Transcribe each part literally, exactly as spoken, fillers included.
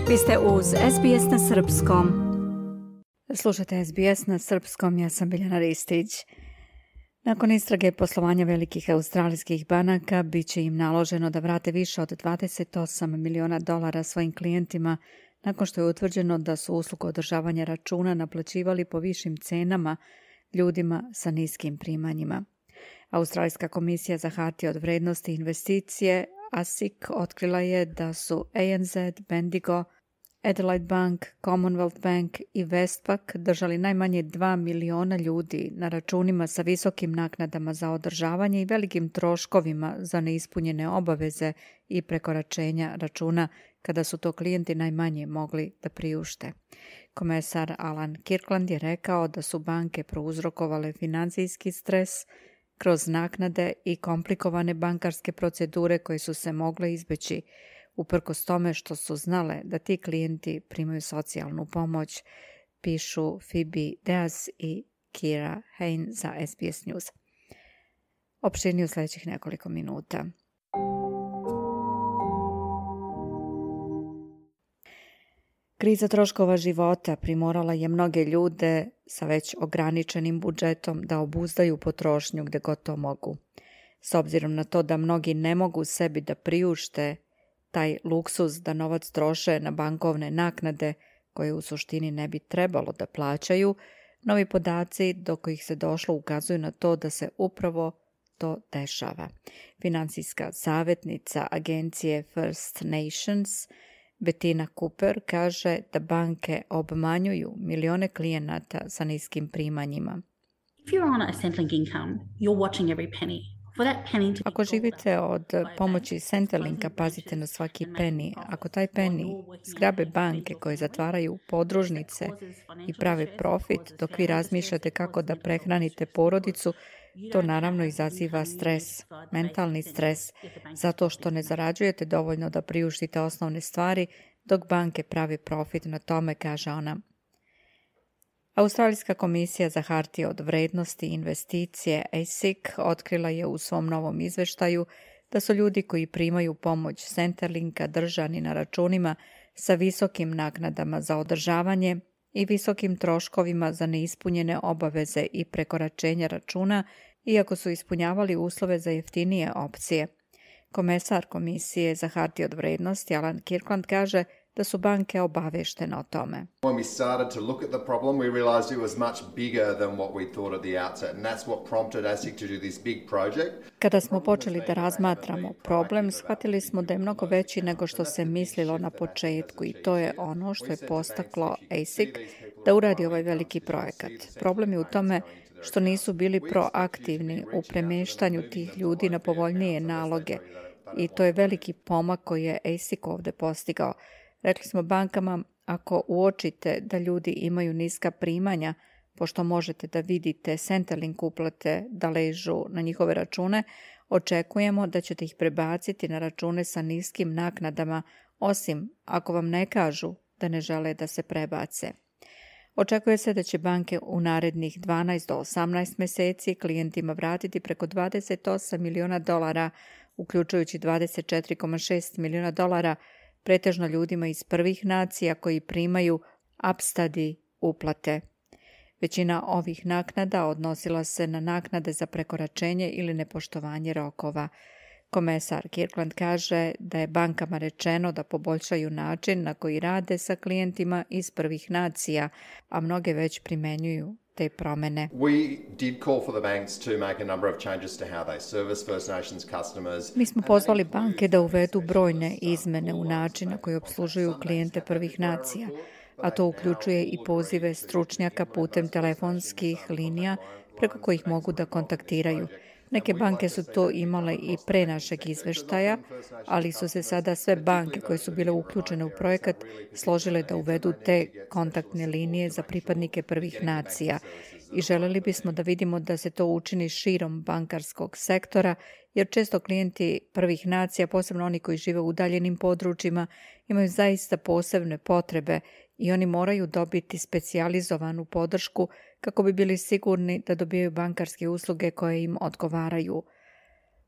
Vi ste uz S B S na srpskom. Slušate S B S na srpskom, ja sam Biljana Ristić. Nakon istrage poslovanja velikih australijskih banaka, bit će im naloženo da vrate više od dvadeset osam miliona dolara svojim klijentima nakon što je utvrđeno da su uslugu održavanja računa naplaćivali po višim cenama ljudima sa niskim primanjima. Australijska komisija za hartije od vrednosti i investicije A S I C otkrila je da su A N Z, Bendigo, Adelaide Bank, Commonwealth Bank i Westpac držali najmanje dva miliona ljudi na računima sa visokim naknadama za održavanje i velikim troškovima za neispunjene obaveze i prekoračenja računa kada su to klijenti najmanje mogli da priušte. Komesar Alan Kirkland je rekao da su banke prouzrokovale financijski stres kroz naknade i komplikovane bankarske procedure koje su se mogle izbeći, uprkos tome što su znale da ti klijenti primaju socijalnu pomoć, pišu Phoebe Deas i Kira Hain za S B S News. Opširnije u sljedećih nekoliko minuta. Kriza troškova života primorala je mnoge ljude sa već ograničenim budžetom da obuzdaju potrošnju gde god to mogu. S obzirom na to da mnogi ne mogu sebi da priušte taj luksuz da novac troše na bankovne naknade koje u suštini ne bi trebalo da plaćaju, novi podaci do kojih se došlo ukazuju na to da se upravo to dešava. Finansijska savjetnica agencije First Nations Bettina Cooper kaže da banke obmanjuju milione klijenata sa niskim primanjima. If you're on a Centrelink income, you're watching every penny. Ako živite od pomoći Centrelinka, pazite na svaki peni. Ako taj peni zgrabe banke koje zatvaraju podružnice i prave profit, dok vi razmišljate kako da prehranite porodicu, to naravno izaziva stres, mentalni stres, zato što ne zarađujete dovoljno da priuštite osnovne stvari, dok banke prave profit na tome, kaže ona. Australijska komisija za hartije od vrednosti i investicije A S I C otkrila je u svom novom izveštaju da su ljudi koji primaju pomoć Centrelinka držani na računima sa visokim naknadama za održavanje i visokim troškovima za neispunjene obaveze i prekoračenja računa, iako su ispunjavali uslove za jeftinije opcije. Komesar komisije za hartije od vrednosti Alan Kirkland kaže da su banke obaveštene o tome. When we started to look at the problem, we realized it was much bigger than what we thought at the outset, and that's what prompted A S I C to do this big project. Kada smo počeli da razmatramo problem, shvatili smo da je mnogo veći nego što se mislilo na početku i to je ono što je postaklo A S I C da uradi ovaj veliki projekat. Problem je u tome što nisu bili proaktivni u premještanju tih ljudi na povoljnije naloge i to je veliki pomak koji je A S I C ovde postigao. Rekli smo bankama, ako uočite da ljudi imaju niska primanja, pošto možete da vidite Centrelink uplate da ležu na njihove račune, očekujemo da ćete ih prebaciti na račune sa niskim naknadama, osim ako vam ne kažu da ne žele da se prebace. Očekuje se da će banke u narednih dvanaest do osamnaest meseci klijentima vratiti preko dvadeset osam miliona dolara, uključujući dvadeset četiri zarez šest miliona dolara, pretežno ljudima iz prvih nacija koji primaju upstudy uplate. Većina ovih naknada odnosila se na naknade za prekoračenje ili nepoštovanje rokova. Komesar Kirkland kaže da je bankama rečeno da poboljšaju način na koji rade sa klijentima iz prvih nacija, a mnoge već primenjuju te promene. We did call for the banks to make a number of changes to how they service First Nations customers. Mi smo pozvali banke da uvedu brojne izmene u način na koji obslužuju klijente prvih nacija, a to uključuje i pozive stručnjaka putem telefonskih linija preko kojih mogu da kontaktiraju. Neke banke su to imale i pre našeg izveštaja, ali su se sada sve banke koje su bile uključene u projekat složile da uvedu te kontaktne linije za pripadnike prvih nacija i želeli bismo da vidimo da se to učini širom bankarskog sektora, jer često klijenti prvih nacija, posebno oni koji žive u udaljenim područjima, imaju zaista posebne potrebe i oni moraju dobiti specijalizovanu podršku kako bi bili sigurni da dobijaju bankarske usluge koje im odgovaraju.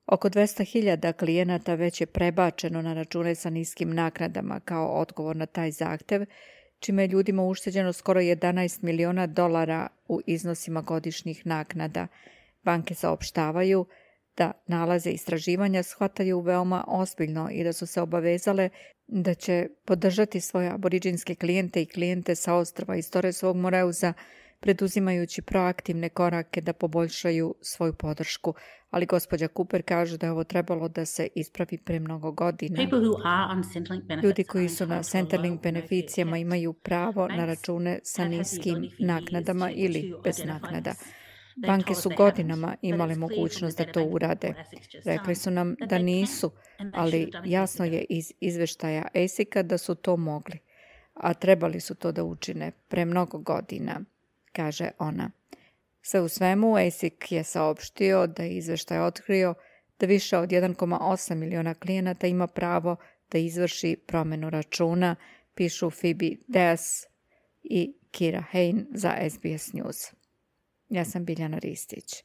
Oko dvesta hiljada klijenata već je prebačeno na račune sa niskim naknadama kao odgovor na taj zahtev, čime je ljudima ušteđeno skoro jedanaest miliona dolara u iznosima godišnjih naknada. Banke saopštavaju da nalaze istraživanja shvataju veoma ozbiljno i da su se obavezale da će podržati svoje aboriđinske klijente i klijente sa ostrva iz Torresovog Moreuza, preduzimajući proaktivne korake da poboljšaju svoju podršku. Ali gospođa Cooper kaže da je ovo trebalo da se ispravi pre mnogo godina. Ljudi koji su na Centrelink beneficijama imaju pravo na račune sa niskim naknadama ili bez naknada. Banke su godinama imale mogućnost da to urade. Rekli su nam da nisu, ali jasno je iz izveštaja A S I C-a da su to mogli. A trebali su to da učine pre mnogo godina, kaže ona. Sve u svemu, A S I C je saopštio da je izveštaj otkrio da više od jedan zarez osam miliona klijenata ima pravo da izvrši promenu računa, pišu Phoebe Deas i Kira Hain za S B S News. Ja sam Biljana Ristić.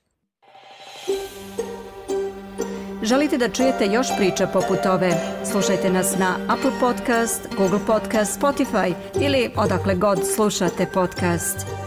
Želite da čujete još priča poput ove? Slušajte nas na Apple Podcast, Google Podcast, Spotify ili odakle god slušate podcast.